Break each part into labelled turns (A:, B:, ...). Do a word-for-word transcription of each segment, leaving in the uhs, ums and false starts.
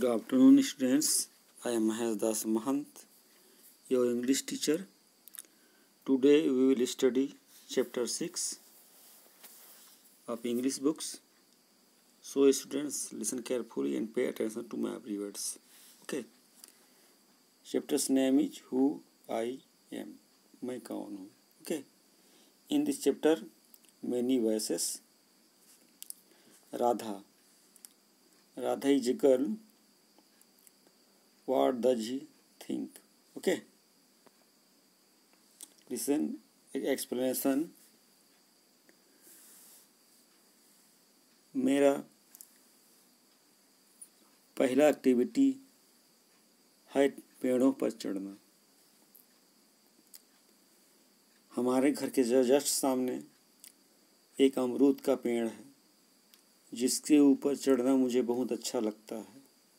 A: Good afternoon, students. I am Mahesh Das Mahant, your English teacher. Today we will study chapter six of English books. So students, listen carefully and pay attention to my every words. Okay. Chapter's name is Who I Am. मैं कौन हूँ. Okay. In this chapter, many voices. Radha. Radha is a girl. What does he think? Okay. Listen, explanation. मेरा पहला activity है पेड़ों पर चढ़ना. हमारे घर के जस्ट सामने एक अमरूद का पेड़ है जिसके ऊपर चढ़ना मुझे बहुत अच्छा लगता है.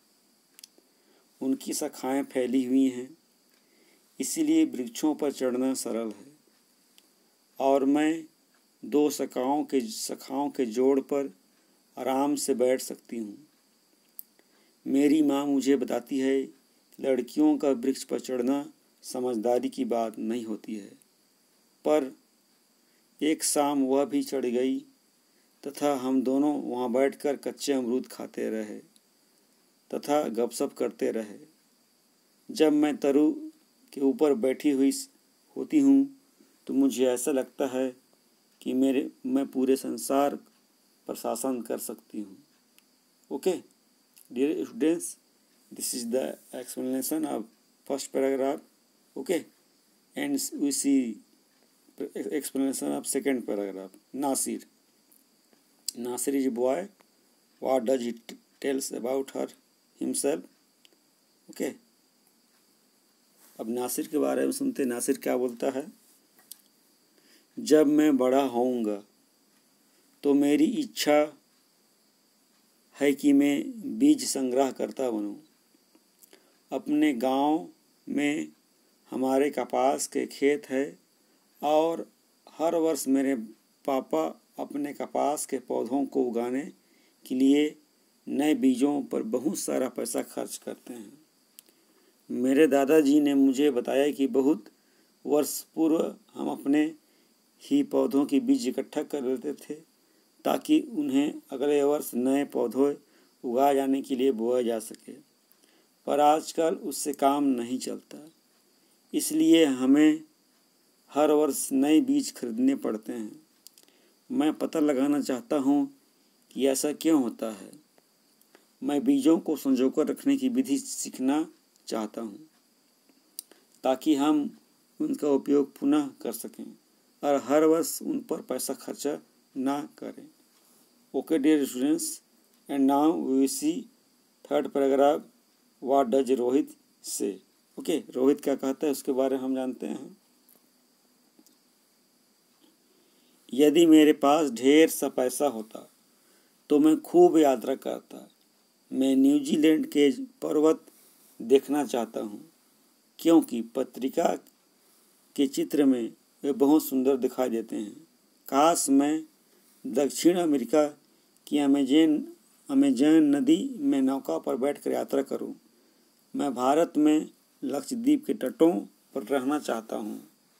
A: उनकी शाखाएं फैली हुई हैं, इसीलिए वृक्षों पर चढ़ना सरल है और मैं दो शाखाओं के शाखाओं के जोड़ पर आराम से बैठ सकती हूँ. मेरी माँ मुझे बताती है कि लड़कियों का वृक्ष पर चढ़ना समझदारी की बात नहीं होती है. पर एक शाम वह भी चढ़ गई तथा हम दोनों वहाँ बैठकर कच्चे अमरूद खाते रहे तथा गपशप करते रहे. जब मैं तरु के ऊपर बैठी हुई होती हूँ तो मुझे ऐसा लगता है कि मेरे मैं पूरे संसार पर शासन कर सकती हूँ. Okay dear students, this is the explanation of first paragraph. Okay and we see explanation of second paragraph. Nasir. Nasir is a boy. What does he t- tells about her himself? Okay. अब नासिर के बारे में सुनते. नासिर क्या बोलता है. जब मैं बड़ा होऊंगा तो मेरी इच्छा है कि मैं बीज संग्रह करता बनूं. अपने गांव में हमारे कपास के खेत है और हर वर्ष मेरे पापा अपने कपास के पौधों को उगाने के लिए नए बीजों पर बहुत सारा पैसा खर्च करते हैं. मेरे दादाजी ने मुझे बताया कि बहुत वर्ष पूर्व हम अपने ही पौधों की बीज इकट्ठा कर लेते थे ताकि उन्हें अगले वर्ष नए पौधे उगाए जाने के लिए बोया जा सके. पर आजकल उससे काम नहीं चलता, इसलिए हमें हर वर्ष नए बीज खरीदने पड़ते हैं. मैं पता लगाना चाहता हूँ कि ऐसा क्यों होता है. मैं बीजों को संजोकर रखने की विधि सीखना चाहता हूँ ताकि हम उनका उपयोग पुनः कर सकें और हर वर्ष उन पर पैसा खर्चा ना करें. Okay dear students, and now we see third paragraph. What does Rohit say. Okay, Rohit क्या कहता है उसके बारे में हम जानते हैं. यदि मेरे पास ढेर सा पैसा होता तो मैं खूब यात्रा करता. मैं न्यूजीलैंड के पर्वत देखना चाहता हूँ क्योंकि पत्रिका के चित्र में वे बहुत सुंदर दिखाई देते हैं. काश मैं दक्षिण अमेरिका की अमेजन अमेजन नदी में नौका पर बैठकर यात्रा करूँ. मैं भारत में लक्षद्वीप के तटों पर रहना चाहता हूँ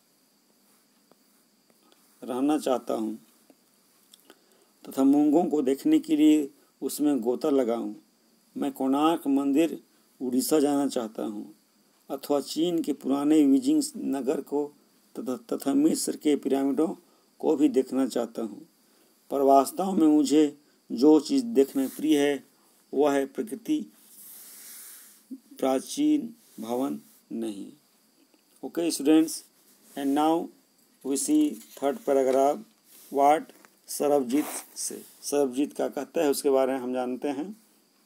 A: रहना चाहता हूँ तथा मूंगों को देखने के लिए उसमें गोता लगाऊं. मैं कोणार्क मंदिर उड़ीसा जाना चाहता हूँ अथवा चीन के पुराने बीजिंग नगर को तथा तथा मिस्र के पिरामिडों को भी देखना चाहता हूँ. पर वास्तव में मुझे जो चीज़ देखना प्रिय है वह है प्रकृति, प्राचीन भवन नहीं. Okay students, and now we see third paragraph. What Sarabjit say. Sarabjit क्या कहता है उसके बारे में हम जानते हैं.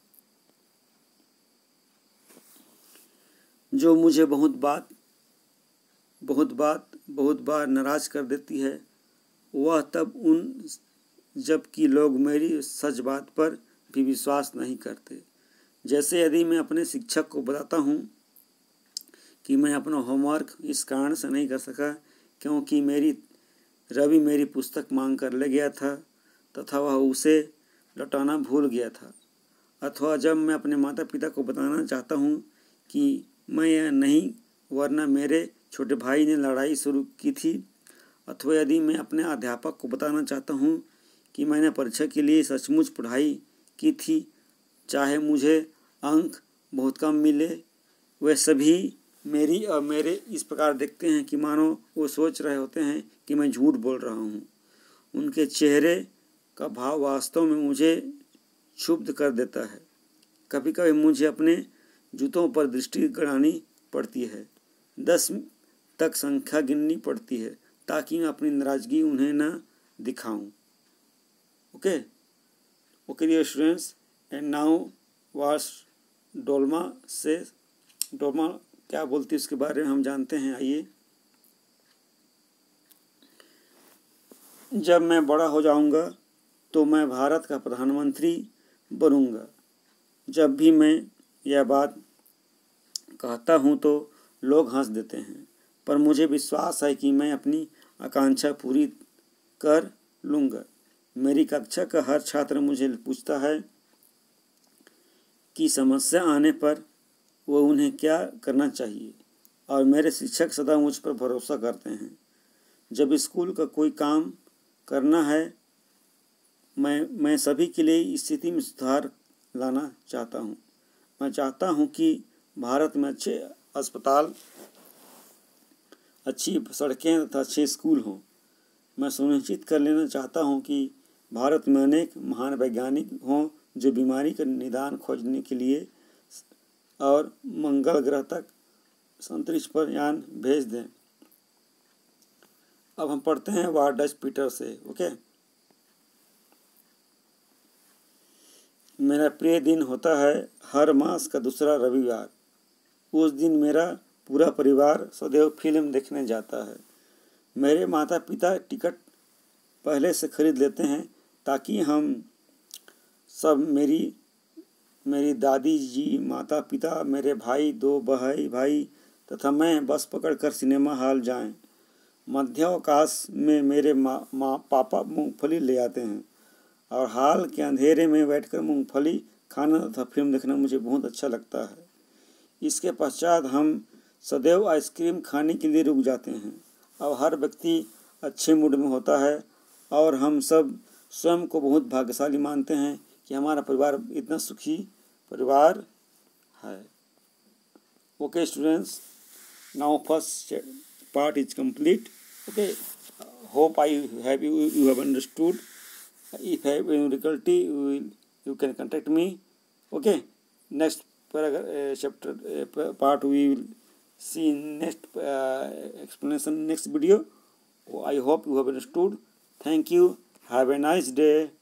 A: जो मुझे बहुत बात बहुत बात बहुत बार नाराज कर देती है वह तब उन जबकि लोग मेरी सच बात पर भी विश्वास नहीं करते. जैसे यदि मैं अपने शिक्षक को बताता हूँ कि मैं अपना होमवर्क इस कारण से नहीं कर सका क्योंकि मेरी रवि मेरी पुस्तक मांग कर ले गया था तथा वह उसे लौटाना भूल गया था अथवा जब मैं अपने माता पिता को बताना चाहता हूँ कि मैं यह नहीं वरना मेरे छोटे भाई ने लड़ाई शुरू की थी, अथवा यदि मैं अपने अध्यापक को बताना चाहता हूँ कि मैंने परीक्षा के लिए सचमुच पढ़ाई की थी, चाहे मुझे अंक बहुत कम मिले, वे सभी मेरी और मेरे इस प्रकार देखते हैं कि मानो वो सोच रहे होते हैं कि मैं झूठ बोल रहा हूँ। उनके चेहरे का भाव वास्तव में मुझे क्षुब्ध कर देता है। कभी कभी मुझे अपने जूतों पर दृष्टि गड़ानी पड़ती है, दस तक संख्या गिननी पड़ती है ताकि मैं अपनी नाराज़गी उन्हें न दिखाऊं। Okay okay dear students, and now was Dolma से डोल्मा क्या बोलती है उसके बारे में हम जानते हैं। आइए। जब मैं बड़ा हो जाऊंगा तो मैं भारत का प्रधानमंत्री बनूंगा। जब भी मैं यह बात कहता हूँ तो लोग हंस देते हैं, पर मुझे विश्वास है कि मैं अपनी आकांक्षा पूरी कर लूँगा। मेरी कक्षा का हर छात्र मुझे पूछता है कि समस्या आने पर वो उन्हें क्या करना चाहिए, और मेरे शिक्षक सदा मुझ पर भरोसा करते हैं। जब स्कूल का कोई काम करना है, मैं मैं सभी के लिए स्थिति में सुधार लाना चाहता हूँ। मैं चाहता हूँ कि भारत में अच्छे अस्पताल, अच्छी सड़कें तथा अच्छे स्कूल हों। मैं सुनिश्चित कर लेना चाहता हूँ कि भारत में अनेक महान वैज्ञानिक हों जो बीमारी का निदान खोजने के लिए और मंगल ग्रह तक अंतरिक्ष पर यान भेज दें। अब हम पढ़ते हैं वार्डस पीटर से। ओके। मेरा प्रिय दिन होता है हर मास का दूसरा रविवार। उस दिन मेरा पूरा परिवार सदैव फिल्म देखने जाता है। मेरे माता पिता टिकट पहले से खरीद लेते हैं ताकि हम सब, मेरी मेरी दादी जी, माता पिता, मेरे भाई, दो भाई भाई तथा मैं बस पकड़कर सिनेमा हॉल जाएं। मध्यावकाश में मेरे माँ माँ पापा मूंगफली ले आते हैं और हॉल के अंधेरे में बैठकर मूंगफली खाना तथा फिल्म देखना मुझे बहुत अच्छा लगता है। इसके पश्चात हम सदैव आइसक्रीम खाने के लिए रुक जाते हैं। अब हर व्यक्ति अच्छे मूड में होता है और हम सब स्वयं को बहुत भाग्यशाली मानते हैं कि हमारा परिवार इतना सुखी परिवार है। Okay students, now first part is complete. Okay, hope I have you you have understood. If I have any difficulty, you will you can contact me. Okay, next paragraph uh, chapter uh, part we will see in next uh, explanation next video. I hope you have understood. Thank you. Have a nice day.